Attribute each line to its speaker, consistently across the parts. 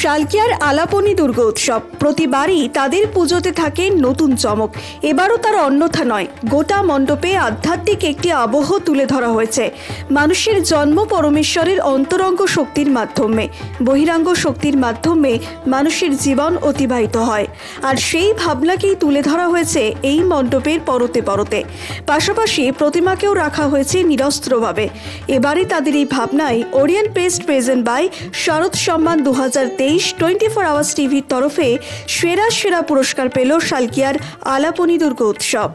Speaker 1: শালকিয়ার আলাপনী দুর্গোৎসব প্রতিবারই তাদের পুজোতে থাকে নতুন চমক। এবারও তার অন্যথা নয়। গোটা মণ্ডপে আধ্যাত্মিক একটি আবহ তুলে ধরা হয়েছে। মানুষের জন্ম পরমেশ্বরের অন্তরঙ্গ শক্তির মাধ্যমে, বহিরাঙ্গ শক্তির মাধ্যমে মানুষের জীবন অতিবাহিত হয়। আর সেই ভাবনাকেই তুলে ধরা হয়েছে এই মণ্ডপের পরতে পরতে। পাশাপাশি প্রতিমাকেও রাখা হয়েছে নিরস্ত্রভাবে। এবারে তাদের এই ভাবনায় Orient paste present by Sharad Samman 2023 24 hours টিভির তরফে সেরা পুরস্কার পেল শালকিয়ার আলাপনী দুর্গোৎসব।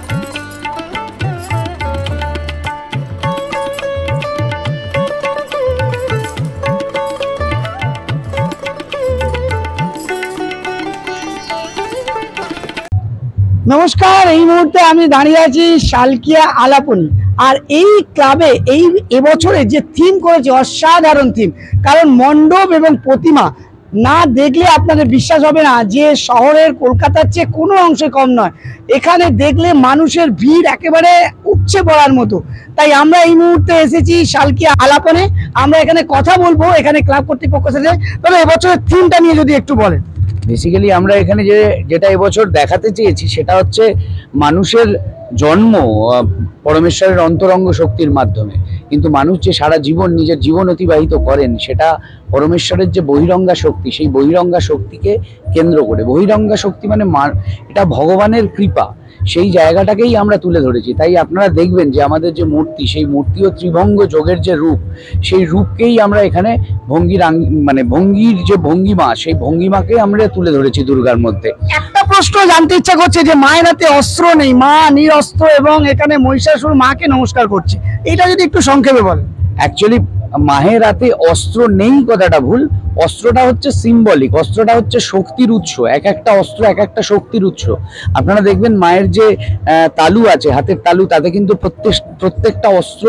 Speaker 2: নমস্কার, এই মুহূর্তে আমি দাঁড়িয়ে আছি শালকিয়া আলাপনী। আর এই ক্লাবে এবছরে যে থিম করেছে অসাধারণ থিম, কারণ মণ্ডপ এবং প্রতিমা না দেখলে আপনাদের বিশ্বাস হবে না যে শহরের কলকাতার চেয়ে কোনো অংশে কম নয়। এখানে দেখলে মানুষের ভিড় একেবারে উপচে পড়ার মতো। তাই আমরা এই মুহূর্তে এসেছি শালকিয়া আলাপনে। আমরা এখানে কথা বলবো এখানে ক্লাব কর্তৃপক্ষের সাথে। তবে এবছরের থিমটা নিয়ে যদি একটু বলেন।
Speaker 3: বেসিক্যালি আমরা এখানে যেটা এবছর দেখাতে চেয়েছি সেটা হচ্ছে মানুষের জন্ম পরমেশ্বরের অন্তরঙ্গ শক্তির মাধ্যমে, কিন্তু মানুষ যে সারা জীবন নিজের জীবন অতিবাহিত করেন সেটা পরমেশ্বরের যে বহিরঙ্গা শক্তি, সেই বহিরঙ্গা শক্তিকে কেন্দ্র করে। বহিরঙ্গা শক্তি মানে এটা ভগবানের কৃপা, সেই জায়গাটাকেই আমরা তুলে ধরেছি। তাই আপনারা দেখবেন যে আমাদের যে মূর্তি, সেই মূর্তি ও ত্রিভঙ্গ যোগের যে রূপ, সেই রূপকেই আমরা এখানে ভঙ্গির যে ভঙ্গিমা, সেই ভঙ্গিমাকে আমরা তুলে ধরেছি দুর্গার মধ্যে।
Speaker 2: একটা প্রশ্ন জানতে ইচ্ছা করছে যে মায়ের হাতে অস্ত্র নেই, মা নিরস্ত্র এবং এখানে মহিষাসুর মাকে নমস্কার করছে, এটা যদি একটু সংক্ষেপে বলেন।
Speaker 3: অ্যাকচুয়ালি মায়ের হাতে অস্ত্র নেই কথাটা ভুল। অস্ত্রটা হচ্ছে সিম্বলিক, অস্ত্রটা হচ্ছে শক্তির উৎস। এক একটা অস্ত্র এক একটা শক্তির উৎস। আপনারা দেখবেন মায়ের যে তালু আছে, হাতের তালু, তাতে কিন্তু প্রত্যেকটা অস্ত্র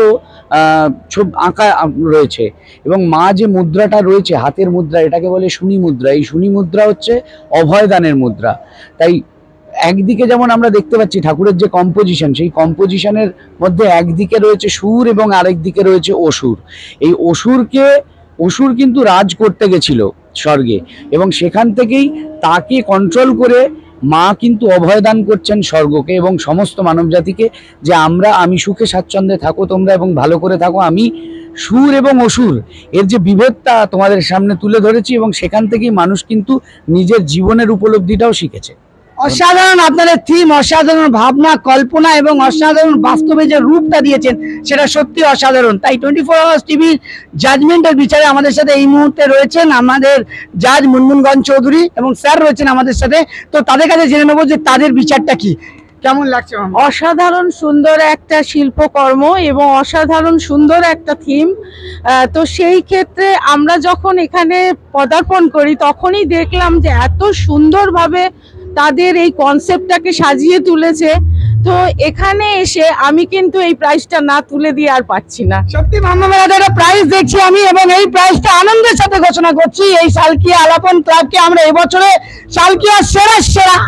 Speaker 3: আঁকা রয়েছে। এবং মা যে মুদ্রাটা রয়েছে, হাতের মুদ্রা, এটাকে বলে শনি মুদ্রা। এই শনি মুদ্রা হচ্ছে অভয়দানের মুদ্রা। তাই একদিকে যেমন আমরা দেখতে পাচ্ছি ঠাকুরের যে কম্পোজিশন, সেই কম্পোজিশনের মধ্যে একদিকে রয়েছে সুর এবং আরেক দিকে রয়েছে অসুর। এই অসুর কিন্তু রাজ করতে গেছিল স্বর্গে, এবং সেখান থেকেই তাকে কন্ট্রোল করে মা কিন্তু অভয়দান করছেন স্বর্গকে এবং সমস্ত মানব জাতিকে, যে আমি সুখে স্বাচ্ছন্দ্যে থাকো তোমরা এবং ভালো করে থাকো। আমি সুর এবং অসুর এর যে বিভেদটা তোমাদের সামনে তুলে ধরেছি, এবং সেখান থেকেই মানুষ কিন্তু নিজের জীবনের উপলব্ধিটাও শিখেছে।
Speaker 2: অসাধারণ আপনাদের থিম, অসাধারণ ভাবনা, কল্পনা এবং অসাধারণ বাস্তবে যে রূপটা দিয়েছেন সেটা সত্যি অসাধারণ। তাই 24 আওয়ার্স টিভির জাজমেন্টের বিচারে আমাদের সাথে এই মুহূর্তে রয়েছেন আমাদের জাজ মুনমুনগঞ্জ চৌধুরী এবং স্যার রয়েছেন আমাদের সাথে। তো তাদের কাছে জেনে নেবো যে তাদের বিচারটা কি, কেমন লাগছে।
Speaker 4: অসাধারণ সুন্দর একটা শিল্পকর্ম এবং অসাধারণ সুন্দর একটা থিম। তো সেই ক্ষেত্রে আমরা যখন এখানে পদার্পণ করি তখনই দেখলাম যে এত সুন্দরভাবে তাদের এই কনসেপ্টটাকে সাজিয়ে তুলেছে। তো এখানে এসে আমি কিন্তু এই প্রাইজটা না তুলে দিয়ে আর পাচ্ছি না।
Speaker 2: সত্যি মামামেলাতে একটা প্রাইজ দেখছি আমি, এবং এই প্রাইজটা আনন্দের সাথে ঘোষণা করছি এই শালকিয়া আলাপন ক্লাবকে আমরা এবছরে শালকিয়া সেরা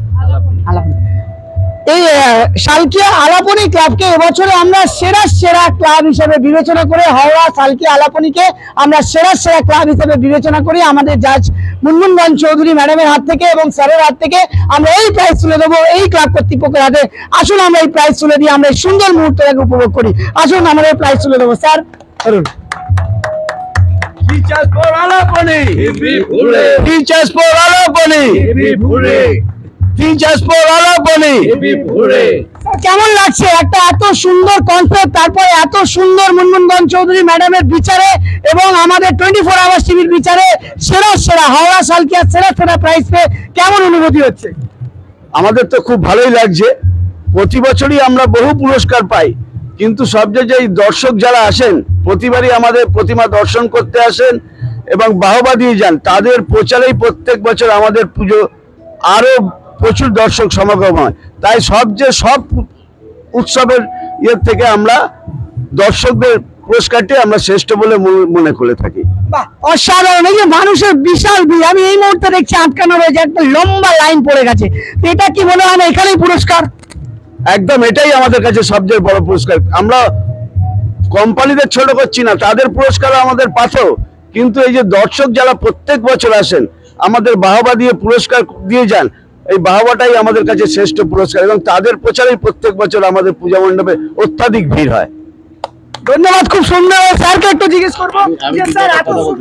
Speaker 2: এই শালকিয়া আলাপনী ক্লাবকে এবছরে আমরা সেরা ক্লাব হিসেবে বিবেচনা করে হাওড়া শালকিয়া আলাপনীকে আমরা সেরা ক্লাব হিসেবে বিবেচনা করি। আমাদের জাজ মুনমুনগঞ্জ চৌধুরী ম্যাডামের হাত থেকে এবং স্যারের হাত থেকে আমরা এই প্রাইজ তুলে দেবো এই ক্লাব কর্তৃপক্ষের হাতে। আসুন আমরা এই প্রাইজ তুলে দিয়ে আমরা এই সুন্দর মুহূর্তটাকে উপভোগ করি। আসুন আমরা এই প্রাইজ তুলে দেবো। স্যার ধরুন।
Speaker 5: Teachers for Alaponi. Teachers for Alaponi. Teachers for Alaponi.
Speaker 2: কেমন লাগছে একটা এত সুন্দর কনসেপ্ট, তারপরে এত সুন্দর মুনমুনগঞ্জ চৌধুরী ম্যাডামের বিচারে এবং আমাদের 24 আওয়ার্স টিভির বিচারে সেরা হাওড়া শালকিয়া সেরা প্রাইজ পেয়ে কেমন অনুভূতি হচ্ছে?
Speaker 5: আমাদের তো খুব ভালোই লাগছে। প্রতি বছরই আমরা বহু পুরস্কার পাই, কিন্তু সবচেয়ে যে দর্শক যারা আসেন, প্রতিবারই আমাদের প্রতিমা দর্শন করতে আসেন এবং বাহবা দিয়ে যান, তাদের প্রচারেই প্রত্যেক বছর আমাদের পুজো আরো প্রচুর দর্শক সমাগম হয়। তাই সব উৎসবের ইয়ের থেকে আমরা দর্শকদের পুরস্কারটি আমরা শ্রেষ্ঠ বলে মনে করে থাকি।
Speaker 2: অসাধারণ। এই যে মানুষের বিশাল ভিড়, আমি এই মুহূর্তে দেখছি আটকানো রয়েছে, একটা লম্বা লাইন পড়ে গেছে। এটা কি মনে হয় না এখানেই পুরস্কার?
Speaker 5: একদম, এটাই আমাদের কাছে সবচেয়ে বড় পুরস্কার। আমরা কোম্পানিদের ছোট করছি না, তাদের পুরস্কার আমাদের পাথর, কিন্তু এই যে দর্শক যারা প্রত্যেক বছর আসেন আমাদের বাহবা দিয়ে পুরস্কার দিয়ে যান, এই বাহবাটাই আমাদের কাছে শ্রেষ্ঠ পুরস্কার এবং তাদের প্রচারেই প্রত্যেক বছর আমাদের পূজা মণ্ডপে অত্যাধিক ভিড় হয়।
Speaker 2: ধন্যবাদ, খুব সুন্দর। স্যারকে একটু জিজ্ঞেস করবো যে স্যার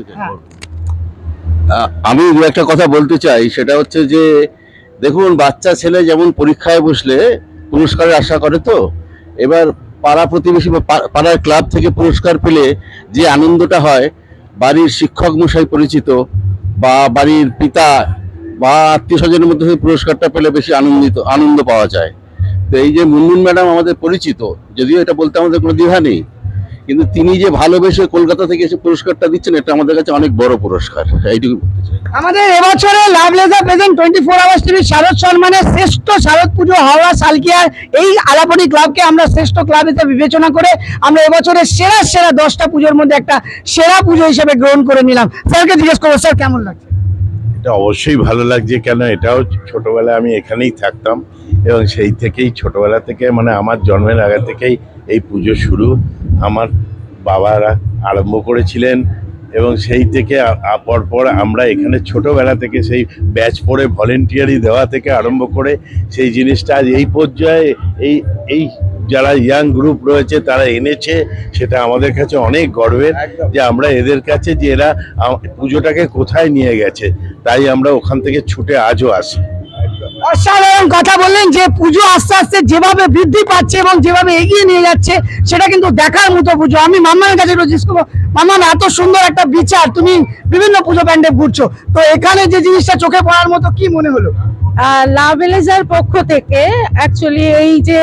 Speaker 6: আমি দু একটা কথা বলতে চাই, সেটা হচ্ছে যে দেখুন, বাচ্চা ছেলে যেমন পরীক্ষায় বসলে পুরস্কারের আশা করে, তো এবার পাড়া প্রতিবেশী বা পাড়ার ক্লাব থেকে পুরস্কার পেলে যে আনন্দটা হয়, বাড়ির শিক্ষক মশাই পরিচিত বা বাড়ির পিতা বা আত্মীয় স্বজনের মধ্যে পুরস্কারটা পেলে বেশি আনন্দ পাওয়া যায়। তো এই যে মুনমুন ম্যাডাম আমাদের পরিচিত, যদিও এটা বলতে আমাদের কোনো দ্বিধা নেই, কিন্তু তিনি যে ভালোবেসে কলকাতা থেকে এসে পুরস্কারটা দিচ্ছেন, এটা আমাদের কাছে অনেক বড় পুরস্কার, এইটুকু বলতে চাই।
Speaker 2: আমাদের এবছরে love laser present 24 hours TV Sharad সম্মানে শ্রেষ্ঠ শারদ পুজো হাওড়া সালকিয়ার এই আলাপনি ক্লাবকে আমরা শ্রেষ্ঠ ক্লাব হিসেবে বিবেচনা করে আমরা এবছরের সেরা 10টা পুজোর মধ্যে একটা সেরা পুজো হিসেবে গ্রহণ করে নিলাম। স্যারকে জিজ্ঞেস করবো, স্যার কেমন লাগছে?
Speaker 7: এটা অবশ্যই ভালো লাগছে, কেন এটাও ছোটবেলায় আমি এখানেই থাকতাম এবং সেই থেকেই ছোটবেলা থেকে মানে আমার জন্মের আগে থেকেই এই পুজো শুরু। আমার বাবারা আরম্ভ করেছিলেন এবং সেই থেকে পরপর আমরা এখানে ছোটবেলা থেকে সেই ব্যাচ পড়ে ভলেন্টিয়ারি দেওয়া থেকে আরম্ভ করে সেই জিনিসটা আজ এই পর্যায়ে এই যারা ইয়াং গ্রুপ রয়েছে তারা এনেছে, সেটা আমাদের কাছে অনেক গর্বের যে আমরা এদের কাছে যে এরা পুজোটাকে কোথায় নিয়ে গেছে, তাই আমরা ওখান থেকে ছুটে আজও আসি।
Speaker 2: অসাধারণ কথা বললেন যে পুজো আস্তে আস্তে যেভাবে বৃদ্ধি পাচ্ছে এবং যেভাবে এগিয়ে নিয়ে যাচ্ছে সেটা কিন্তু দেখার মতো পুজো। আমি মাম্মার কাছে জিজ্ঞেস করবো, মাম্মা এত সুন্দর একটা বিচার, তুমি বিভিন্ন পুজো প্যান্ডে ঘুরছো, তো এখানে যে জিনিসটা চোখে পড়ার মতো কি মনে হলো?
Speaker 4: লাভ এলেজার পক্ষ থেকে অ্যাকচুয়ালি এই যে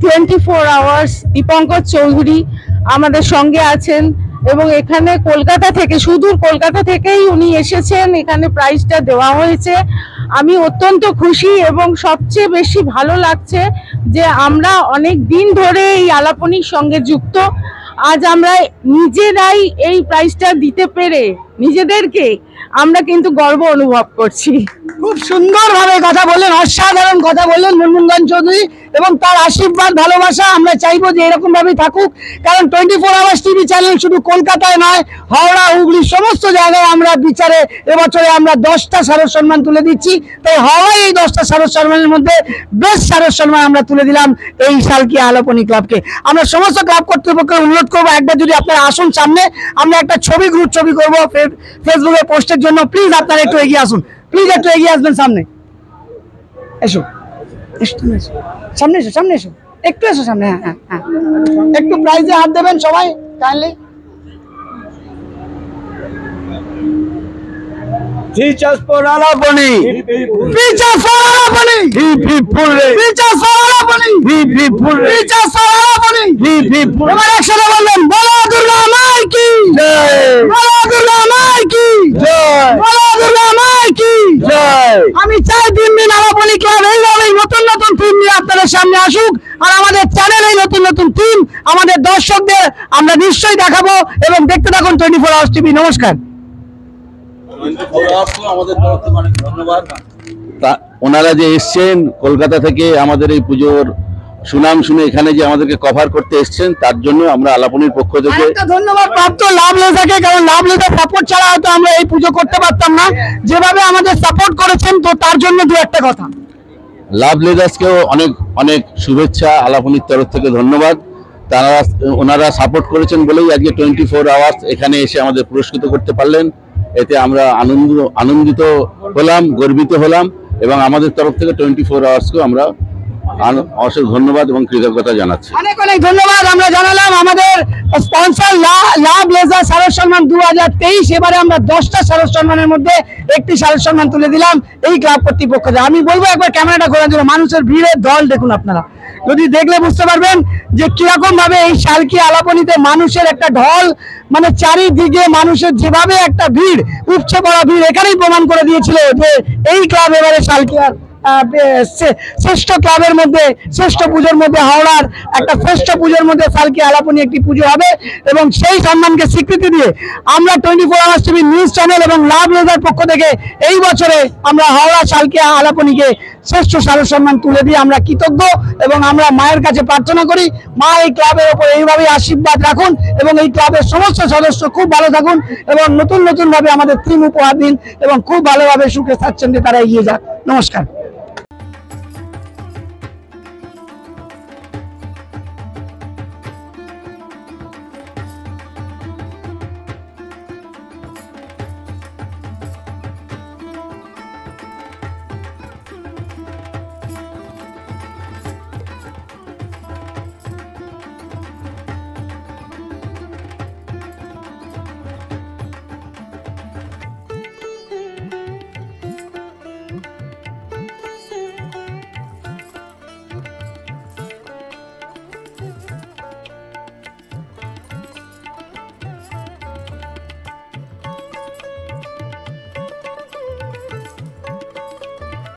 Speaker 4: 24 আওয়ার্স দীপঙ্কর চৌধুরী আমাদের সঙ্গে আছেন এবং এখানে কলকাতা থেকে, সুদূর কলকাতা থেকেই উনি এসেছেন, এখানে প্রাইজটা দেওয়া হয়েছে। আমি অত্যন্ত খুশি এবং সবচেয়ে বেশি ভালো লাগছে যে আমরা অনেক দিন ধরে এই আলাপনির সঙ্গে যুক্ত, আজ আমরা নিজেরাই এই প্রাইজটা দিতে পেরে নিজেদেরকে আমরা কিন্তু গর্ব অনুভব করছি।
Speaker 2: খুব সুন্দরভাবে কথা বললেন, অসাধারণ কথা বললেন মুনমুন চৌধুরী, এবং তার আশীর্বাদ ভালোবাসা আমরা চাইবো যে এরকম ভাবেই থাকুক, কারণ 24 আওয়ার্স টিভি চ্যানেল শুধু কলকাতায় নয়, হাওড়া হুগলি সমস্ত জায়গায় আমরা বিচারে এবছরে আমরা 10টা শারদ সম্মান তুলে দিচ্ছি। তাই হাওড়ায় এই 10টা শারদ সম্মানের মধ্যে বেস্ট শারদ সম্মান আমরা তুলে দিলাম এই সালকিয়া আলাপনি ক্লাবকে। আমরা সমস্ত ক্লাব কর্তৃপক্ষকে অনুরোধ করবো, একবার যদি আপনারা আসুন সামনে, আমরা একটা গ্রুপ ছবি করবো ফেসবুকে পোস্টের জন্য, প্লিজ আপনারা একটু এগিয়ে আসুন, প্লিজ একটু এগিয়ে আসবেন সামনে। এসো সামনে এসো, সামনে এসো, একটু এসো সামনে। হ্যাঁ, একটু প্রাইজে হাত দেবেন সবাই kindly.
Speaker 5: Teachers for Alapani.
Speaker 2: Teachers for Alapani.
Speaker 5: Hip hip hooray.
Speaker 2: Teachers for Alapani.
Speaker 5: Hip hip hooray.
Speaker 2: Teachers for Alapani.
Speaker 5: Hip hip hooray.
Speaker 2: এবার একসাথে বললেন, বলো দুর্গা মাই কি
Speaker 5: জয়।
Speaker 2: বলো দুর্গা মাই কি
Speaker 5: জয়।
Speaker 2: বলো দুর্গা মাই কি
Speaker 5: জয়।
Speaker 2: আমি চাই দিন আলাপনি ক্লাব এইভাবেই নতুন নতুন থিম নিয়ে আপনাদের সামনে আসুক, আর আমাদের চ্যানেলে নতুন নতুন থিম আমাদের দর্শকদের আমরা নিশ্চয়ই দেখাবো, এবং দেখতে থাকুন 24 আওয়ার্স টিভি। নমস্কার।
Speaker 6: ওনারা যে এসছেন কলকাতা থেকে আমাদের এই পুজোর সুনাম শুনে এখানে যে আমাদেরকে কভার করতে এসছেন, তার জন্য আমরা আলাপনির পক্ষ থেকে
Speaker 2: একটা ধন্যবাদ প্রাপ্ত লাভ লেজাকে, কারণ লাভ লেজার সাপোর্ট ছাড়া হয়তো আমরা এই পুজো করতে পারতাম না, যেভাবে আমাদের সাপোর্ট করেছেন, তো তার জন্য দু একটা কথা।
Speaker 6: লাভ লেজার্সকেও অনেক অনেক শুভেচ্ছা, আলাপনির তরফ থেকে ধন্যবাদ। ওনারা সাপোর্ট করেছেন বলেই আজকে 24 আওয়ার্স এখানে এসে আমাদের পুরস্কৃত করতে পারলেন। এতে আমরা আনন্দিত হলাম, গর্বিত হলাম, এবং আমাদের তরফ থেকে 24 আওয়ার্সকেও আমরা অশেষ ধন্যবাদ এবং কৃতজ্ঞতা জানাচ্ছি।
Speaker 2: অনেক অনেক ধন্যবাদ আমরা জানালাম আমাদের স্পন্সর লাভ লেজার শারদ সম্মান 2023। এবারে আমরা 10টা শারদ সম্মানের মধ্যে একটি শারদ সম্মান তুলে দিলাম এই ক্লাব কর্তৃপক্ষ। আমি বলবো একবার ক্যামেরাটা ঘোরার জন্য, মানুষের ভিড়ের দল দেখুন, আপনারা যদি দেখলে বুঝতে পারবেন যে কিরকম ভাবে এই সালকিয়া আলাপনিতে মানুষের একটা ঢল, মানে চারিদিকে মানুষের যেভাবে একটা ভিড়, উপচে পড়া ভিড়, এখানেই প্রমাণ করে দিয়েছিল যে এই ক্লাব এবারে সালকিয়ার শ্রেষ্ঠ ক্লাবের মধ্যে, শ্রেষ্ঠ পুজোর মধ্যে, হাওড়ার একটা শ্রেষ্ঠ পুজোর মধ্যে সালকিয়া আলাপনি একটি পুজো হবে এবং সেই সম্মানকে স্বীকৃতি দিয়ে আমরা 24 আওয়ার্স টিভি নিউজ চ্যানেল এবং লাভ রেজার পক্ষ থেকে এই বছরে আমরা হাওড়া সালকিয়া আলাপনিকে শ্রেষ্ঠ সারস সম্মান তুলে দিয়ে আমরা কৃতজ্ঞ এবং আমরা মায়ের কাছে প্রার্থনা করি মা এই ক্লাবের ওপর এইভাবেই আশীর্বাদ রাখুন এবং এই ক্লাবের সমস্ত সদস্য খুব ভালো থাকুন এবং নতুন নতুন ভাবে আমাদের থিম উপহার দিন এবং খুব ভালোভাবে সুখে স্বাচ্ছন্দ্যে তারা এগিয়ে যাক। নমস্কার।